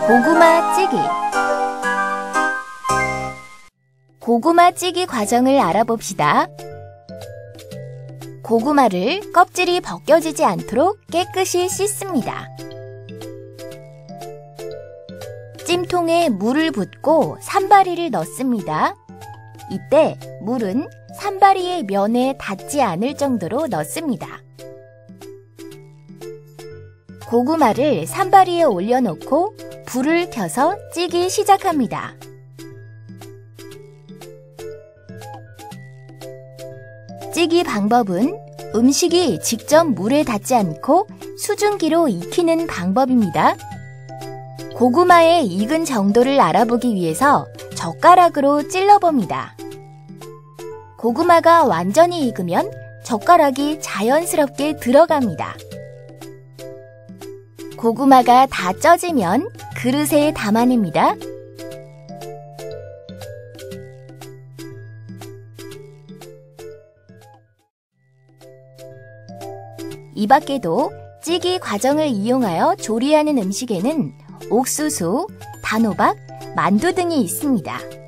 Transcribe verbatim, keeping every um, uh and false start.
고구마 찌기. 고구마 찌기 과정을 알아봅시다. 고구마를 껍질이 벗겨지지 않도록 깨끗이 씻습니다. 찜통에 물을 붓고 산바리를 넣습니다. 이때 물은 산바리의 면에 닿지 않을 정도로 넣습니다. 고구마를 산바리에 올려놓고 불을 켜서 찌기 시작합니다. 찌기 방법은 음식이 직접 물에 닿지 않고 수증기로 익히는 방법입니다. 고구마의 익은 정도를 알아보기 위해서 젓가락으로 찔러봅니다. 고구마가 완전히 익으면 젓가락이 자연스럽게 들어갑니다. 고구마가 다 쪄지면 그릇에 담아냅니다. 이 밖에도 찌기 과정을 이용하여 조리하는 음식에는 옥수수, 단호박, 만두 등이 있습니다.